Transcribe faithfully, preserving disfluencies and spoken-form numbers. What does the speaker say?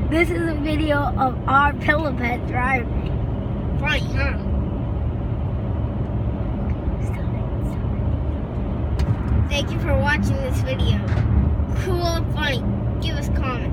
This is a video of our pillow pet driving. Funny, huh? Thank you for watching this video. Cool, funny. Give us comments.